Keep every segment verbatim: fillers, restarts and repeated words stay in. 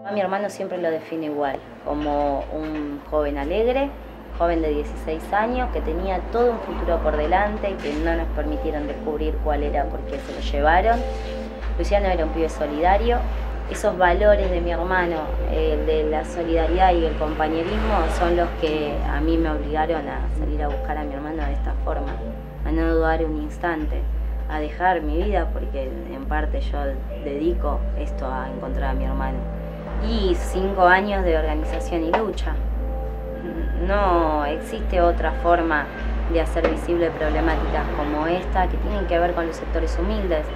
A mi hermano siempre lo define igual, como un joven alegre, joven de dieciséis años, que tenía todo un futuro por delante y que no nos permitieron descubrir cuál era porque se lo llevaron. Luciano era un pibe solidario. Esos valores de mi hermano, el de la solidaridad y el compañerismo, son los que a mí me obligaron a salir a buscar a mi hermano de esta forma, a no dudar un instante, a dejar mi vida, porque en parte yo dedico esto a encontrar a mi hermano. Y cinco años de organización y lucha. No existe otra forma de hacer visible problemáticas como esta, que tienen que ver con los sectores humildes.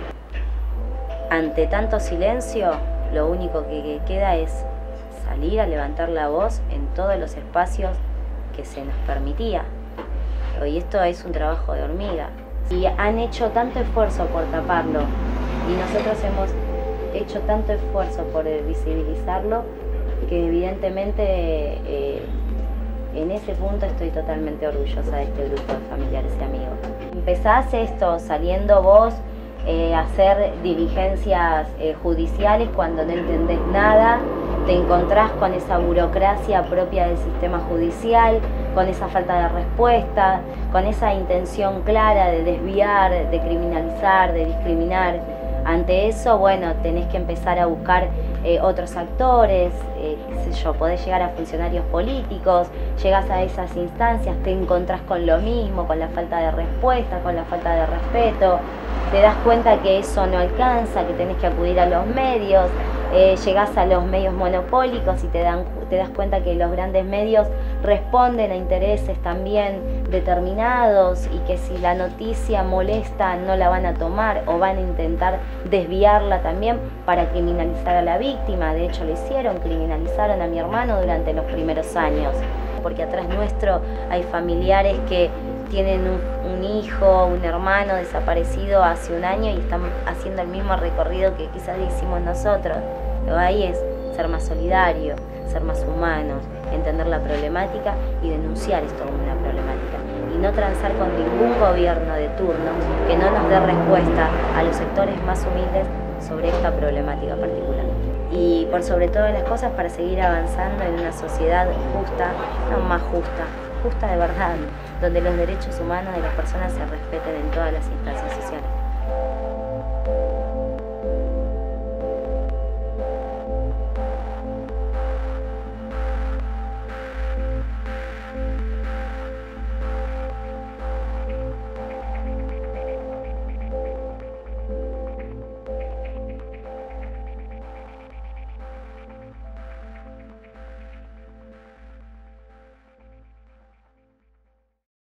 Ante tanto silencio, lo único que queda es salir a levantar la voz en todos los espacios que se nos permitía. Y esto es un trabajo de hormiga. Y han hecho tanto esfuerzo por taparlo, y nosotros hemos hecho tanto esfuerzo por visibilizarlo, que evidentemente eh, en ese punto estoy totalmente orgullosa de este grupo de familiares y amigos. Empezás esto saliendo vos eh, a hacer diligencias eh, judiciales cuando no entendés nada, te encontrás con esa burocracia propia del sistema judicial, con esa falta de respuesta, con esa intención clara de desviar, de criminalizar, de discriminar. Ante eso, bueno, tenés que empezar a buscar eh, otros actores, eh, qué sé yo, podés llegar a funcionarios políticos, llegás a esas instancias, te encontrás con lo mismo, con la falta de respuesta, con la falta de respeto, te das cuenta que eso no alcanza, que tenés que acudir a los medios, eh, llegás a los medios monopólicos y te, dan, te das cuenta que los grandes medios responden a intereses también determinados y que si la noticia molesta no la van a tomar o van a intentar desviarla también para criminalizar a la víctima. De hecho lo hicieron, criminalizaron a mi hermano durante los primeros años, porque atrás nuestro hay familiares que tienen un, un hijo, un hermano desaparecido hace un año y están haciendo el mismo recorrido que quizás hicimos nosotros. Pero ahí es ser más solidario, ser más humanos, entender la problemática y denunciar esto como una problemática. Y no transar con ningún gobierno de turno que no nos dé respuesta a los sectores más humildes sobre esta problemática particular. Y por sobre todas las cosas, para seguir avanzando en una sociedad justa, no más justa, justa de verdad, donde los derechos humanos de las personas se respeten en todas las instancias sociales.